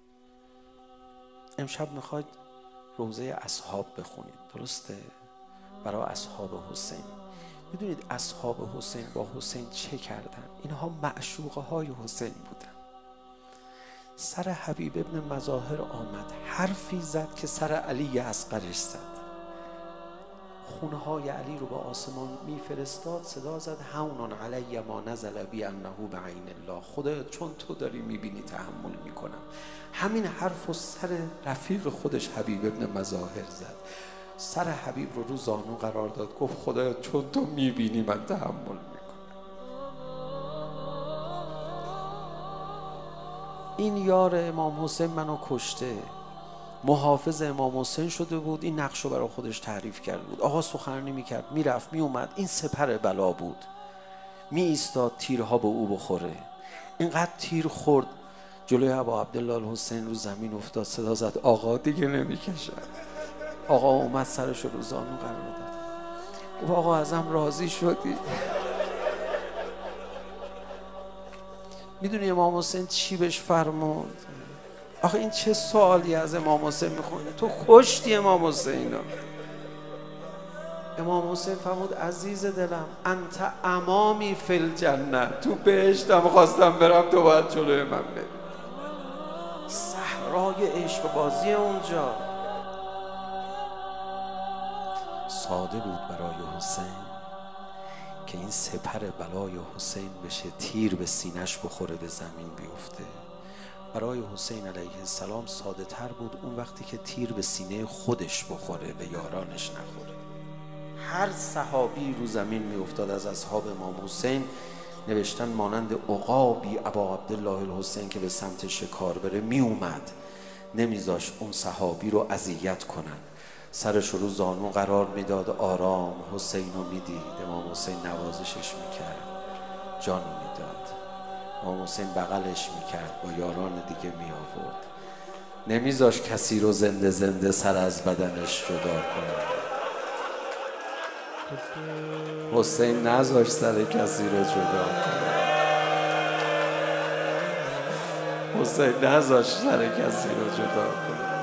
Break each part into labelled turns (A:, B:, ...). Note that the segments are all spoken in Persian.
A: امشب میخواید روزه اصحاب بخونید، درسته؟ برای اصحاب حسین. میدونید اصحاب حسین با حسین چه کردن؟ اینها معشوقه های حسین بودن. سر حبیب ابن مظاهر آمد، حرفی زد که سر علی اصغرش زد. خونه های علی رو به آسمان میفرستاد، صدا زد هون علی ما نزل بی انه بعین الله. خدا چون تو داری میبینی تحمل میکنم. همین حرف و سر رفیق خودش حبیب ابن مظاهر زد. سر حبیب رو زانو قرار داد، گفت خدا چون تو میبینی من تحمل میکنم. این یار امام حسین منو کشته، محافظ امام حسین شده بود، این نقشو برای خودش تعریف کرده بود. آقا سخنرانی میکرد، میرفت میومد، این سپر بلا بود. می ایستاد تیرها به او بخوره. اینقدر تیر خورد جلوی ابا عبدالله الحسین رو زمین افتاد، صدا زد آقا دیگه نمیکشد. آقا اومد سرش رو زانو قرار داد، گفت آقا ازم راضی شدی؟ میدونی امام حسین چی بهش فرمود؟ آخه این چه سوالی از امام حسین میخونه؟ تو کشتی امام حسین. امام حسین فرمود عزیز دلم انت امامی فی الجنه، تو بهشتم خواستم برم، تو باید جلوی من بری. صحرای عشق بازی اونجا. ساده بود برای حسین که این سپر بلای حسین بشه، تیر به سینش بخوره، به زمین بیفته. برای حسین علیه السلام ساده تر بود اون وقتی که تیر به سینه خودش بخوره، به یارانش نخوره. هر صحابی رو زمین می افتاد از اصحاب امام حسین، نوشتن مانند عقابی ابا عبدالله الحسین که به سمت شکار بره می اومد، نمیذاش اون صحابی رو اذیت کنن، سرش رو زانو قرار میداد، آرام حسین رو میدید. امام حسین نوازشش میکرد، جان میداد. امام حسین بغلش میکرد، با یاران دیگه می آورد، نمیذاش کسی رو زنده زنده سر از بدنش جدا کنه. حسین نذاش سر کسی رو جدا کنه. حسین نذاش سر کسی رو جدا کنه.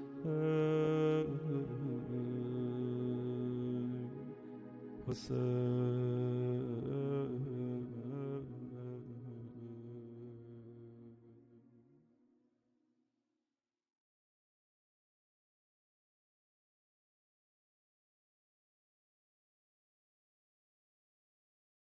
B: حسین